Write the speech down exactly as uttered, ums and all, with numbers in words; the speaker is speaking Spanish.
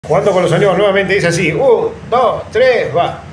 Jugando con los sonidos nuevamente dice así. uno, dos, tres, va.